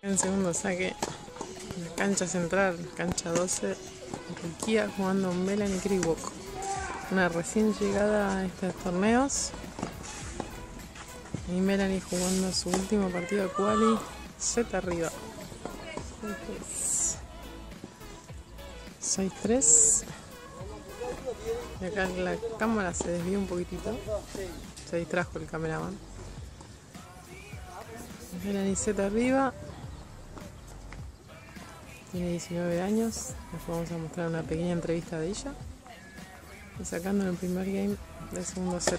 En segundo saque, la cancha central, cancha 12, Turquía jugando Melanie Krivoc, una recién llegada a estos torneos. Y Melanie jugando su último partido de quali, set arriba. 6-3. Y acá la cámara se desvió un poquitito, se distrajo el cameraman. Melanie set arriba. Tiene 19 años, después vamos a mostrar una pequeña entrevista de ella. Y sacando en el primer game del segundo set.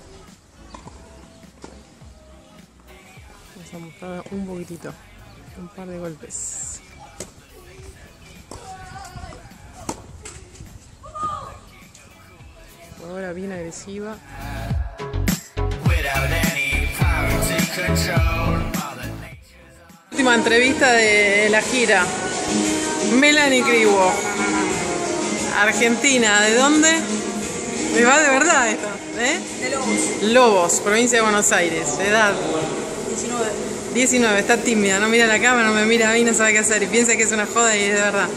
Vamos a mostrar un poquitito, un par de golpes. Por ahora bien agresiva. Última entrevista de la gira. Melanie Krivoc, Argentina. ¿De dónde? ¿Me va de verdad esto? De Lobos. Lobos, provincia de Buenos Aires. ¿De edad? 19, está tímida, no mira la cámara, no me mira a mí, no sabe qué hacer y piensa que es una joda y es de verdad.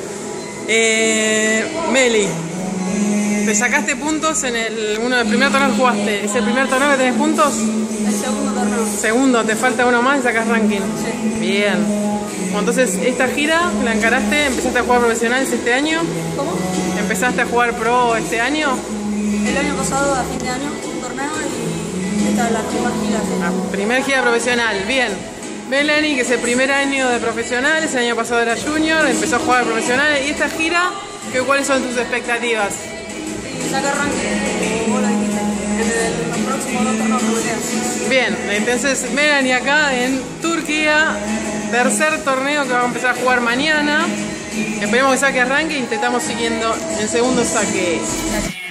Meli, te sacaste puntos en uno del primer torneo que jugaste. ¿Es el primer torneo que tenés puntos? El segundo torneo. Segundo, te falta uno más y sacas ranking. Sí. Bien. Bueno, entonces, esta gira la encaraste, empezaste a jugar profesionales este año. ¿Cómo? ¿Empezaste a jugar pro este año? El año pasado, a fin de año, un torneo y esta es la primera gira. ¿Sí? La primer gira profesional, bien. Melanie, que es el primer año de profesionales, el año pasado era junior, empezó a jugar profesionales. ¿Y esta gira, cuáles son tus expectativas? Sacar ranking, como vos lo dijiste, en los próximos dos torneos que me quedan. Bien, entonces Melanie acá en Turquía, tercer torneo que vamos a empezar a jugar mañana. Esperemos que saque arranque y intentamos siguiendo el segundo saque. Gracias.